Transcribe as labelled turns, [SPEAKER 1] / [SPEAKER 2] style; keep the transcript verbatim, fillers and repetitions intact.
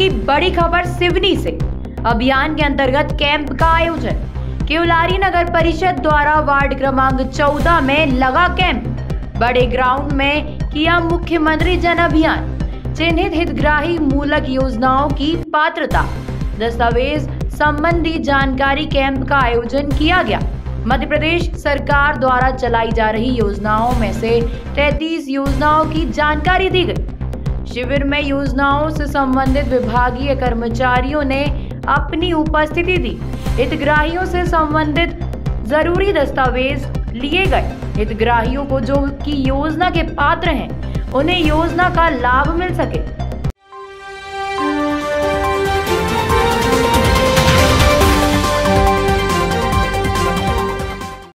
[SPEAKER 1] की बड़ी खबर सिवनी से। अभियान के अंतर्गत कैंप का आयोजन केवलारी नगर परिषद द्वारा वार्ड क्रमांक चौदह में लगा कैंप। बड़े ग्राउंड में किया मुख्यमंत्री जन अभियान। चिन्हित हितग्राही मूलक योजनाओं की पात्रता दस्तावेज संबंधी जानकारी कैंप का आयोजन किया गया। मध्य प्रदेश सरकार द्वारा चलाई जा रही योजनाओं में से तैंतीस योजनाओं की जानकारी दी गई। शिविर में योजनाओं से संबंधित विभागीय कर्मचारियों ने अपनी उपस्थिति दी। हितग्राहियों से संबंधित जरूरी दस्तावेज लिए गए। हितग्राहियों को जो की योजना के पात्र हैं उन्हें योजना का लाभ मिल सके